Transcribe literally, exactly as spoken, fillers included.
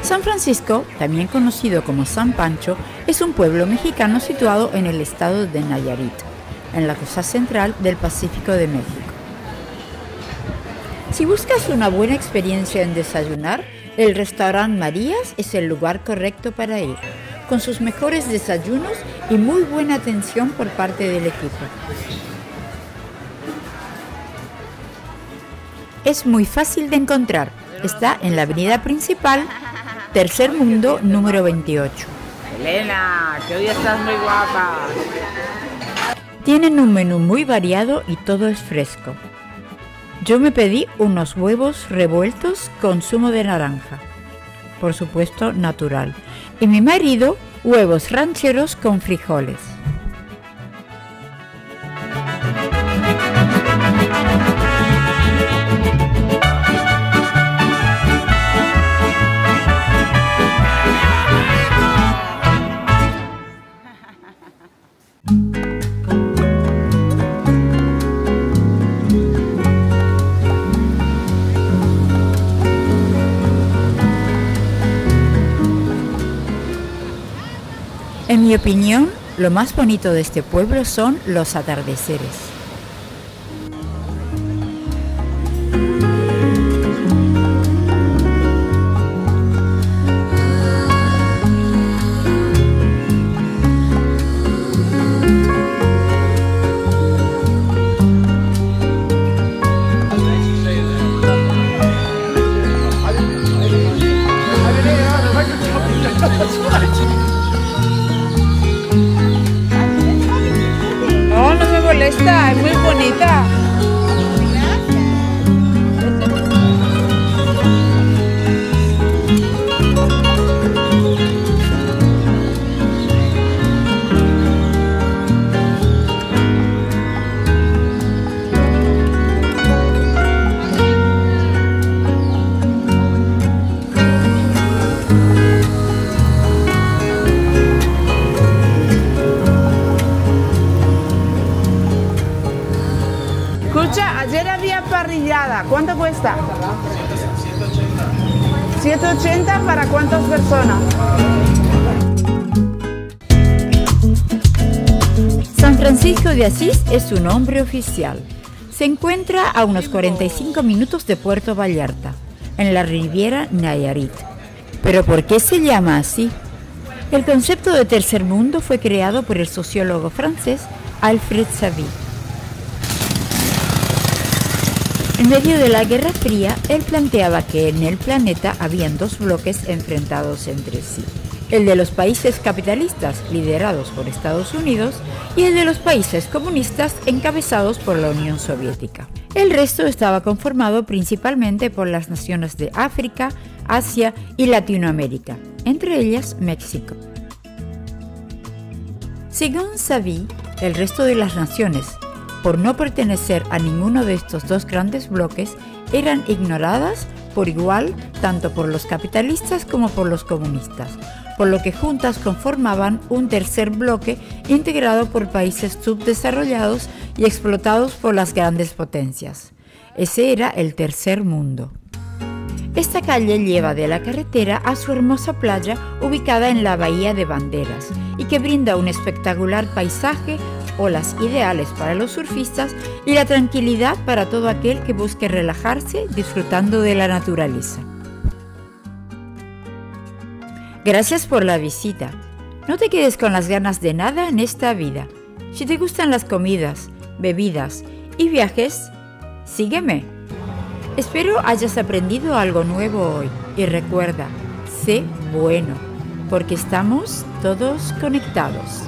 San Francisco, también conocido como San Pancho, es un pueblo mexicano situado en el estado de Nayarit, en la costa central del Pacífico de México. Si buscas una buena experiencia en desayunar, el restaurante Marías es el lugar correcto para ir, con sus mejores desayunos y muy buena atención por parte del equipo. Es muy fácil de encontrar. Está en la avenida principal, Tercer Mundo, número veintiocho. Elena, que hoy estás muy guapa. Tienen un menú muy variado y todo es fresco. Yo me pedí unos huevos revueltos con zumo de naranja, por supuesto natural, y mi marido huevos rancheros con frijoles. En mi opinión, lo más bonito de este pueblo son los atardeceres. Esta es muy bonita. Escucha, ayer había parrillada. ¿Cuánto cuesta? ciento ochenta. ¿Para cuántas personas? San Francisco de Asís es su nombre oficial. Se encuentra a unos cuarenta y cinco minutos de Puerto Vallarta, en la Riviera Nayarit. ¿Pero por qué se llama así? El concepto de tercer mundo fue creado por el sociólogo francés Alfred Savy. En medio de la Guerra Fría, él planteaba que en el planeta habían dos bloques enfrentados entre sí. El de los países capitalistas, liderados por Estados Unidos, y el de los países comunistas, encabezados por la Unión Soviética. El resto estaba conformado principalmente por las naciones de África, Asia y Latinoamérica, entre ellas México. Según Savy, el resto de las naciones, por no pertenecer a ninguno de estos dos grandes bloques, eran ignoradas por igual tanto por los capitalistas como por los comunistas, por lo que juntas conformaban un tercer bloque integrado por países subdesarrollados y explotados por las grandes potencias. Ese era el tercer mundo. Esta calle lleva de la carretera a su hermosa playa ubicada en la Bahía de Banderas y que brinda un espectacular paisaje, olas ideales para los surfistas y la tranquilidad para todo aquel que busque relajarse disfrutando de la naturaleza. Gracias por la visita. No te quedes con las ganas de nada en esta vida. Si te gustan las comidas, bebidas y viajes, sígueme. Espero hayas aprendido algo nuevo hoy y recuerda, sé bueno, porque estamos todos conectados.